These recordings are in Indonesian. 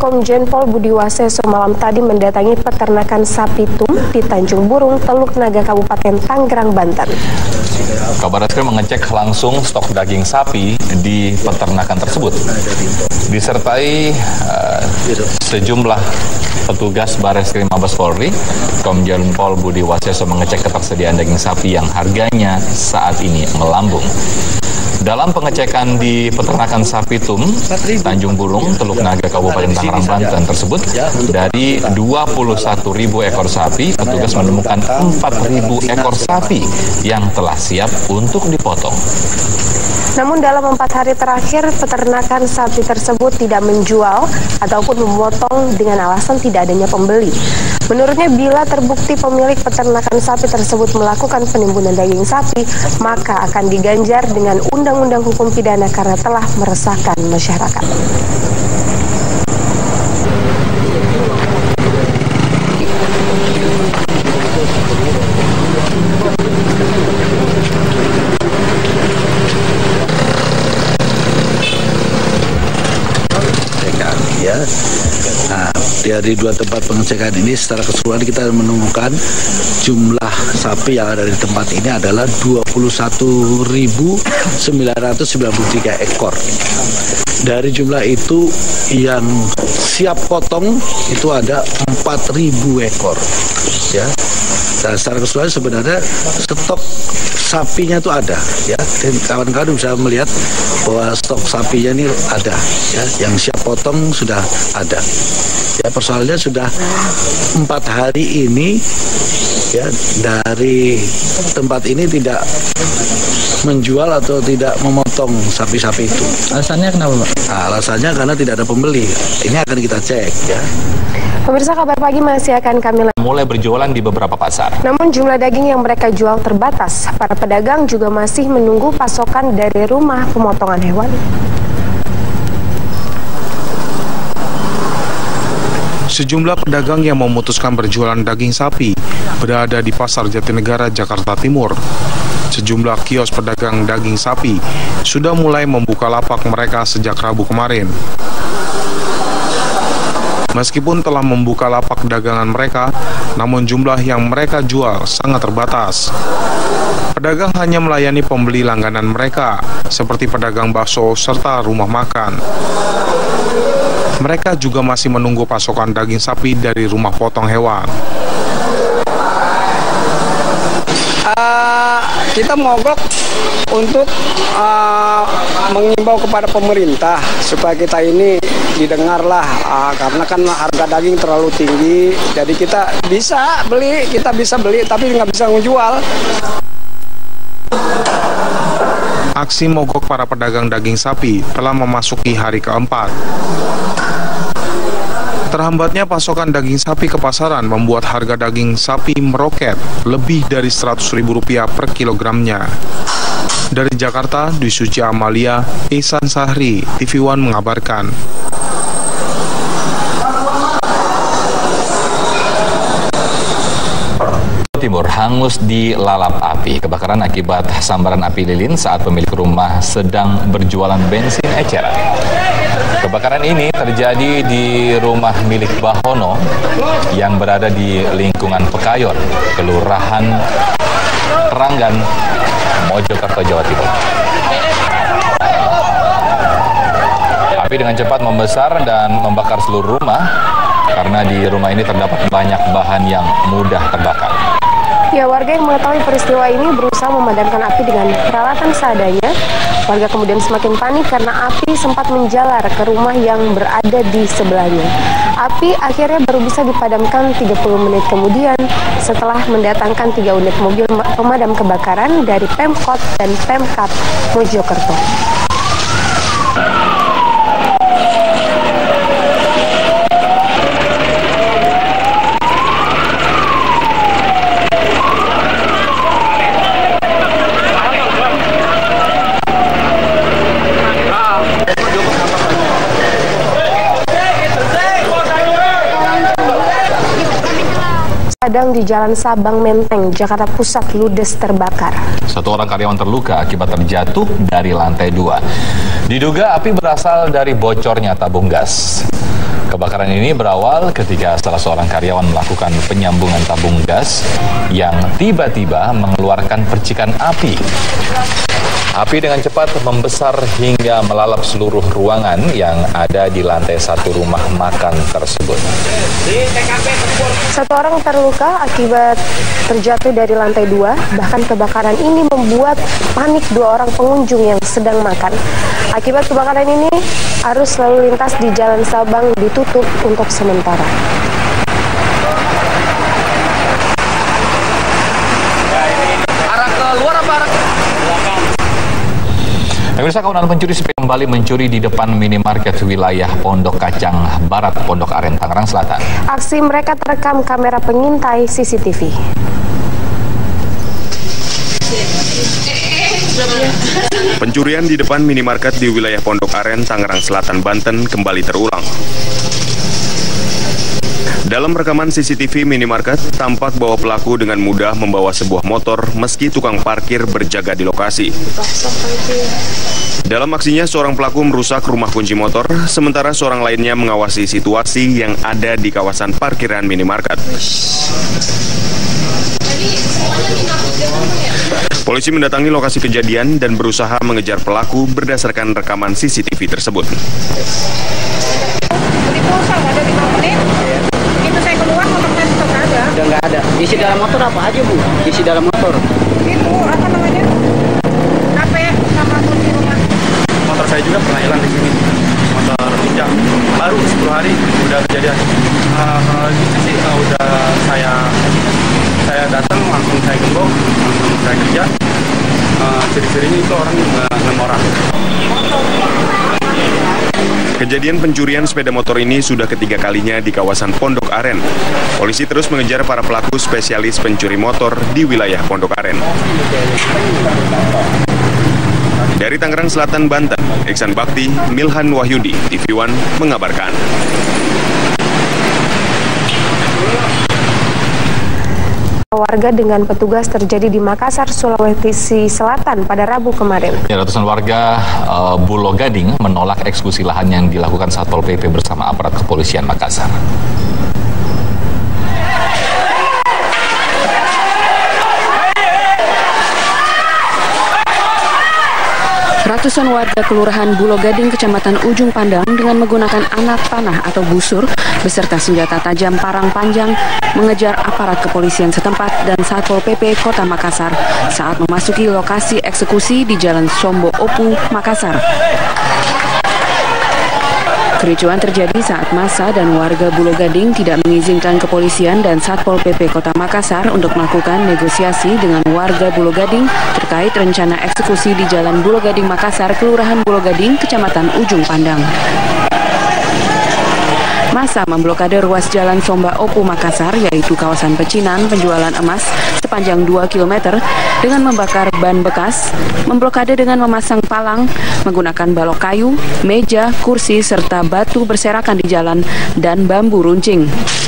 Komjen Pol Budi Waseso malam tadi mendatangi peternakan sapi tum di Tanjung Burung, Teluk Naga, Kabupaten Tangerang, Banten. Kabar Reskrim mengecek langsung stok daging sapi di peternakan tersebut, disertai sejumlah petugas Bareskrim Mabes Polri. Komjen Pol Budi Waseso mengecek ketersediaan daging sapi yang harganya saat ini melambung. Dalam pengecekan di peternakan sapi tum Tanjung Burung, Teluk Naga, Kabupaten Tangerang, Banten tersebut, dari 21.000 ekor sapi, petugas menemukan 4.000 ekor sapi yang telah siap untuk dipotong. Namun dalam 4 hari terakhir, peternakan sapi tersebut tidak menjual ataupun memotong dengan alasan tidak adanya pembeli. Menurutnya, bila terbukti pemilik peternakan sapi tersebut melakukan penimbunan daging sapi, maka akan diganjar dengan Undang-Undang Hukum Pidana karena telah meresahkan masyarakat. Nah, dari 2 tempat pengecekan ini secara keseluruhan kita menemukan jumlah sapi yang ada di tempat ini adalah 21.993 ekor. Dari jumlah itu yang siap potong itu ada 4.000 ekor. Ya. Nah, secara keseluruhan sebenarnya stok sapinya itu ada, ya. Dan kawan-kawan bisa melihat bahwa stok sapinya ini ada, ya. Yang siap potong sudah ada. Ya, persoalannya sudah 4 hari ini, ya, dari tempat ini tidak menjual atau tidak memotong sapi-sapi itu. Alasannya kenapa, Pak? Nah, alasannya karena tidak ada pembeli. Ini akan kita cek, ya. Pemirsa, Kabar Pagi masih akan kami mulai berjualan di beberapa pasar. Namun jumlah daging yang mereka jual terbatas. Para pedagang juga masih menunggu pasokan dari rumah pemotongan hewan. Sejumlah pedagang yang memutuskan berjualan daging sapi berada di Pasar Jatinegara, Jakarta Timur. Sejumlah kios pedagang daging sapi sudah mulai membuka lapak mereka sejak Rabu kemarin. Meskipun telah membuka lapak dagangan mereka, namun jumlah yang mereka jual sangat terbatas. Pedagang hanya melayani pembeli langganan mereka, seperti pedagang bakso serta rumah makan. Mereka juga masih menunggu pasokan daging sapi dari rumah potong hewan. Kita mogok untuk mengimbau kepada pemerintah supaya kita ini didengarlah, karena kan harga daging terlalu tinggi. Jadi kita bisa beli tapi nggak bisa menjual. Aksi mogok para pedagang daging sapi telah memasuki hari keempat. Terhambatnya pasokan daging sapi ke pasaran membuat harga daging sapi meroket lebih dari Rp100.000 per kilogramnya. Dari Jakarta, Dwi Suci Amalia, Ihsan Sahri, TV One mengabarkan. Timur hangus di lalap api. Kebakaran akibat sambaran api lilin saat pemilik rumah sedang berjualan bensin eceran. Kebakaran ini terjadi di rumah milik Bahono yang berada di lingkungan Pekayon, Kelurahan Keranggan, Mojokerto, Jawa Timur. Api dengan cepat membesar dan membakar seluruh rumah karena di rumah ini terdapat banyak bahan yang mudah terbakar. Ya, warga yang mengetahui peristiwa ini berusaha memadamkan api dengan peralatan seadanya. Warga kemudian semakin panik karena api sempat menjalar ke rumah yang berada di sebelahnya. Api akhirnya baru bisa dipadamkan 30 menit kemudian setelah mendatangkan 3 unit mobil pemadam kebakaran dari Pemkot dan Pemkab Mojokerto. Padang di Jalan Sabang Menteng, Jakarta Pusat ludes terbakar. 1 orang karyawan terluka akibat terjatuh dari lantai 2. Diduga api berasal dari bocornya tabung gas. Kebakaran ini berawal ketika salah seorang karyawan melakukan penyambungan tabung gas yang tiba-tiba mengeluarkan percikan api. Api dengan cepat membesar hingga melalap seluruh ruangan yang ada di lantai 1 rumah makan tersebut. Satu orang terluka akibat terjatuh dari lantai 2. Bahkan kebakaran ini membuat panik 2 orang pengunjung yang sedang makan. Akibat kebakaran ini, arus lalu lintas di Jalan Sabang ditutup untuk sementara. Arah ke luar apa arah? Pemirsa, kawanan pencuri sepeda kembali mencuri di depan minimarket wilayah Pondok Kacang Barat, Pondok Aren, Tangerang Selatan. Aksi mereka terekam kamera pengintai CCTV. Pencurian di depan minimarket di wilayah Pondok Aren, Tangerang Selatan, Banten kembali terulang. Dalam rekaman CCTV minimarket, tampak bahwa pelaku dengan mudah membawa sebuah motor meski tukang parkir berjaga di lokasi. Dalam aksinya, seorang pelaku merusak rumah kunci motor, sementara seorang lainnya mengawasi situasi yang ada di kawasan parkiran minimarket. Polisi mendatangi lokasi kejadian dan berusaha mengejar pelaku berdasarkan rekaman CCTV tersebut. Udah nggak ada. Isi dalam motor apa aja, Bu? Isi dalam motor. Itu apa namanya? HP sama kunci rumah. Motor saya juga pernah hilang di sini. Motor Ninja. Baru 10 hari udah kejadian. Kalau gitu sih udah saya datang langsung saya gembok, langsung saya kerja. Ciri-cirinya itu orang 6 orang. Kejadian pencurian sepeda motor ini sudah ketiga kalinya di kawasan Pondok Aren. Polisi terus mengejar para pelaku spesialis pencuri motor di wilayah Pondok Aren. Dari Tangerang Selatan, Banten, Iksan Bakti, Milhan Wahyudi, TV One mengabarkan. Warga dengan petugas terjadi di Makassar, Sulawesi Selatan pada Rabu kemarin. Ya, ratusan warga Bulo Gading menolak eksekusi lahan yang dilakukan Satpol PP bersama aparat kepolisian Makassar. Ratusan warga Kelurahan Bulo Gading, Kecamatan Ujung Pandang dengan menggunakan anak panah atau busur beserta senjata tajam parang panjang mengejar aparat kepolisian setempat dan Satpol PP Kota Makassar saat memasuki lokasi eksekusi di Jalan Sombo Opu, Makassar. Kericuan terjadi saat massa dan warga Bulo Gading tidak mengizinkan kepolisian dan Satpol PP Kota Makassar untuk melakukan negosiasi dengan warga Bulo Gading terkait rencana eksekusi di Jalan Bulo Gading Makassar, Kelurahan Bulo Gading, Kecamatan Ujung Pandang. Massa memblokade ruas Jalan Somba Opu Makassar, yaitu kawasan pecinan penjualan emas sepanjang 2 km dengan membakar ban bekas, memblokade dengan memasang palang, menggunakan balok kayu, meja, kursi, serta batu berserakan di jalan dan bambu runcing.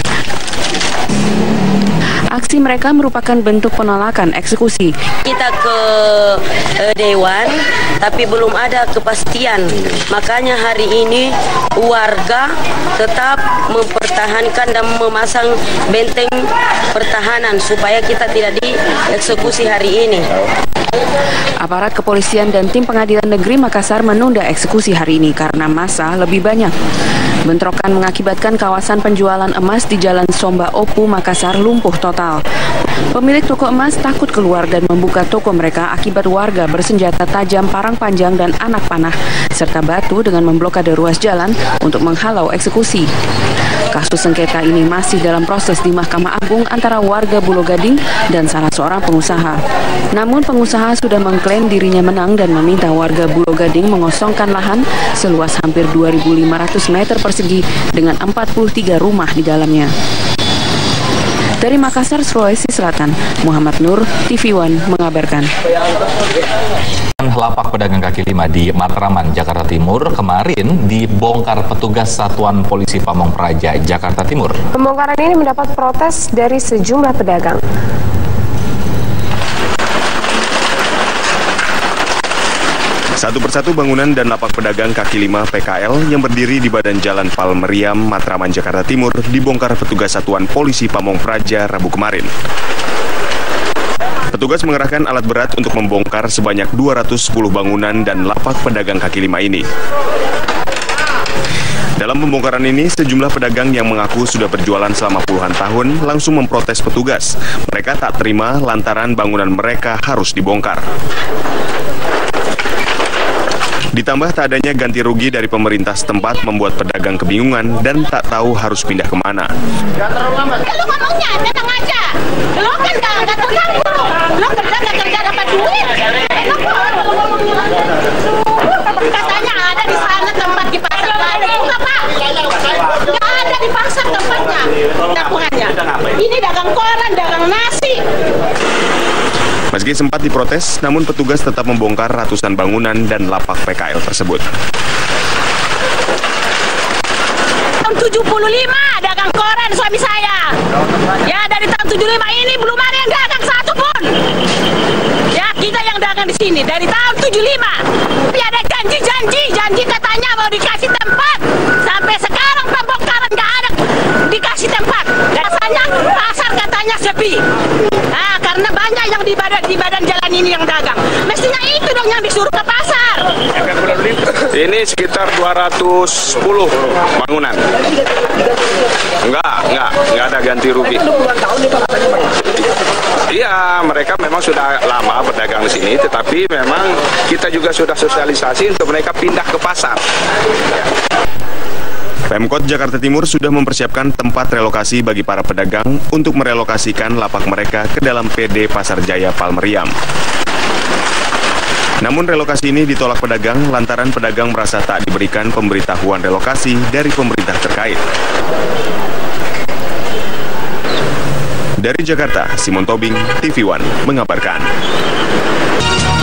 Aksi mereka merupakan bentuk penolakan eksekusi. Kita ke Dewan, tapi belum ada kepastian. Makanya hari ini warga tetap mempertahankan dan memasang benteng pertahanan supaya kita tidak dieksekusi hari ini. Aparat kepolisian dan tim pengadilan negeri Makassar menunda eksekusi hari ini karena massa lebih banyak. Bentrokan mengakibatkan kawasan penjualan emas di Jalan Somba Opu Makassar lumpuh total. Pemilik toko emas takut keluar dan membuka toko mereka akibat warga bersenjata tajam parang panjang dan anak panah serta batu dengan memblokade ruas jalan untuk menghalau eksekusi. Kasus sengketa ini masih dalam proses di Mahkamah Agung antara warga Bulo Gading dan salah seorang pengusaha. Namun pengusaha sudah mengklaim dirinya menang dan meminta warga Bulo Gading mengosongkan lahan seluas hampir 2.500 meter persegi dengan 43 rumah di dalamnya. Dari Makassar, Sulawesi Selatan, Muhammad Nur, TV One mengabarkan. Lapak pedagang kaki lima di Matraman, Jakarta Timur kemarin dibongkar petugas Satuan Polisi Pamong Praja, Jakarta Timur. Pembongkaran ini mendapat protes dari sejumlah pedagang. Satu persatu bangunan dan lapak pedagang kaki lima PKL yang berdiri di badan Jalan Palmeriam, Matraman, Jakarta Timur dibongkar petugas Satuan Polisi Pamong Praja Rabu kemarin. Petugas mengerahkan alat berat untuk membongkar sebanyak 210 bangunan dan lapak pedagang kaki lima ini. Dalam pembongkaran ini, sejumlah pedagang yang mengaku sudah berjualan selama puluhan tahun langsung memprotes petugas. Mereka tak terima lantaran bangunan mereka harus dibongkar. Ditambah tak adanya ganti rugi dari pemerintah setempat membuat pedagang kebingungan dan tak tahu harus pindah kemana. Kalau ngomongnya, tenang aja. Lo kan gak terganggu. Lo kerja dapat duit. Katanya ada di sana tempat di pasar. Enggak, Pak. Nggak ada di pasar tempatnya. Dagangannya. Ini dagang koran, dagang nasi. Meski sempat diprotes, namun petugas tetap membongkar ratusan bangunan dan lapak PKL tersebut. Tahun 75 dagang koran suami saya. Ya, dari tahun 75 ini belum ada yang dagang satu pun. Ya, kita yang dagang di sini dari tahun 75. Tapi ada janji katanya mau dikasih tempat. Sampai sekarang pembongkaran nggak ada dikasih tempat. Rasanya pasar katanya sepi. Nah, karena banyak yang di badan jalan ini yang dagang. Mestinya itu dong yang disuruh ke pasar. Ini sekitar 210 bangunan. Enggak ada ganti rugi. Iya, mereka memang sudah lama berdagang di sini, tetapi memang kita juga sudah sosialisasi untuk mereka pindah ke pasar. Pemkot Jakarta Timur sudah mempersiapkan tempat relokasi bagi para pedagang untuk merelokasikan lapak mereka ke dalam PD Pasar Jaya Palmeriam. Namun relokasi ini ditolak pedagang lantaran pedagang merasa tak diberikan pemberitahuan relokasi dari pemerintah terkait. Dari Jakarta, Simon Tobing, TV One mengabarkan.